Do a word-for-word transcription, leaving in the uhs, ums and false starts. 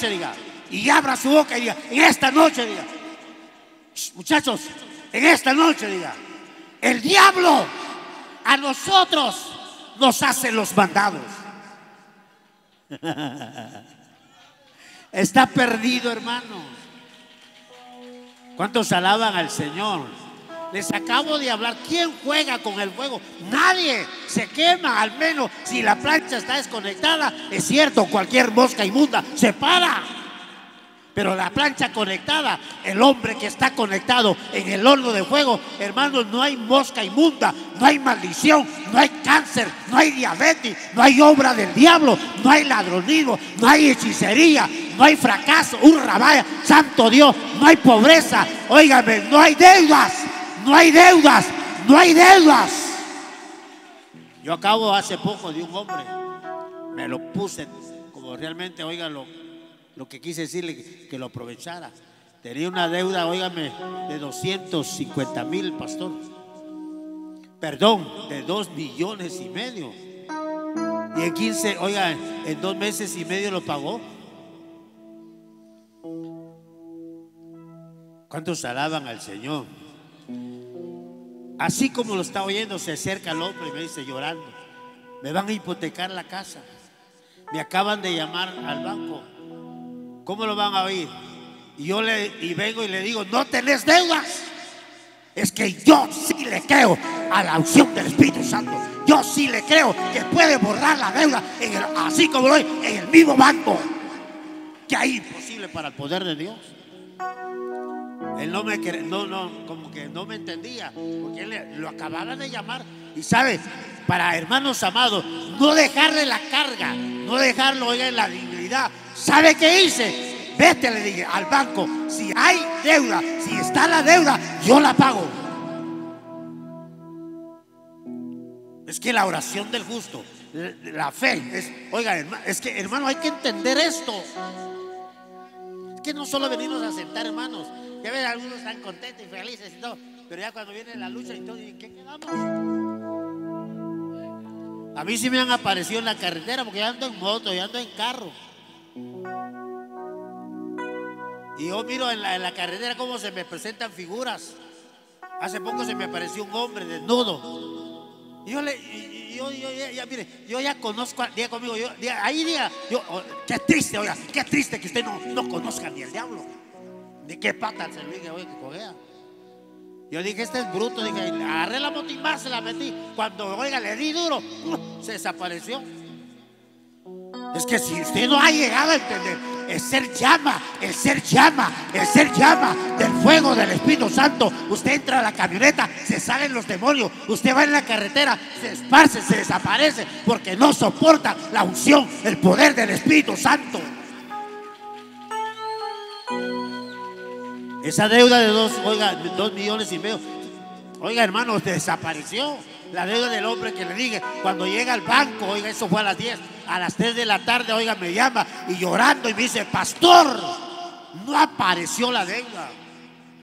diga, y abra su boca y diga, en esta noche, diga, muchachos, en esta noche, diga, el diablo a nosotros nos hace los mandados. Está perdido, hermanos. ¿Cuántos alaban al Señor? Les acabo de hablar. ¿Quién juega con el fuego? Nadie. Se quema, al menos si la plancha está desconectada. Es cierto, cualquier mosca inmunda se para. Pero la plancha conectada, el hombre que está conectado en el horno de fuego, hermanos, no hay mosca inmunda, no hay maldición, no hay cáncer, no hay diabetes, no hay obra del diablo, no hay ladronismo, no hay hechicería, no hay fracaso, un rabaya, santo Dios, no hay pobreza, óigame, no hay deudas, no hay deudas, no hay deudas. Yo acabo hace poco de un hombre, me lo puse como realmente, óigalo. Lo que quise decirle que, que lo aprovechara. Tenía una deuda, óigame, de doscientos cincuenta mil, pastor. Perdón, de dos millones y medio. Y en quince, oiga, en dos meses y medio lo pagó. ¿Cuántos alaban al Señor? Así como lo está oyendo, se acerca el hombre y me dice llorando, me van a hipotecar la casa. Me acaban de llamar al banco. ¿Cómo lo van a oír? Y yo le y vengo y le digo, no tenés deudas. Es que yo sí le creo a la unción del Espíritu Santo. Yo sí le creo que puede borrar la deuda en el, así como lo hay en el mismo banco. Que hay imposible para el poder de Dios. Él no me no, no, como que no me entendía, porque él lo acababa de llamar. Y sabe, para hermanos amados, no dejarle la carga, no dejarlo, oiga, en la dignidad. ¿Sabe qué hice? Vete, le dije, al banco. Si hay deuda, si está la deuda, yo la pago. Es que la oración del justo, la fe, es, oiga, es que hermano, hay que entender esto. Es que no solo venimos a sentar, hermanos. Ya ven, algunos están contentos y felices y todo, pero ya cuando viene la lucha y todo, ¿en qué quedamos? A mí sí me han aparecido en la carretera porque yo ando en moto, yo ando en carro. Y yo miro en la, en la carretera cómo se me presentan figuras. Hace poco se me apareció un hombre desnudo. Y yo le, y, y yo, yo, ya, ya, mire, yo ya conozco, diga conmigo, yo, diga, ahí diga, yo, oh, qué triste, oiga, qué triste que usted no, no conozca ni el diablo. Ni qué pata se le diga, oiga, que cojea. Yo dije, este es bruto, dije, agarré la moto y más se la metí. Cuando, oiga, le di duro, uh, se desapareció. Es que si usted no ha llegado a entender, el ser llama, el ser llama, el ser llama del fuego del Espíritu Santo. Usted entra a la camioneta, se salen los demonios. Usted va en la carretera, se esparce, se desaparece, porque no soporta la unción, el poder del Espíritu Santo. Esa deuda de dos, oiga, dos millones y medio, oiga, hermano, desapareció. La deuda del hombre que le dije, cuando llega al banco, oiga, eso fue a las diez, a las tres de la tarde, oiga, me llama y llorando y me dice, pastor, no apareció la deuda.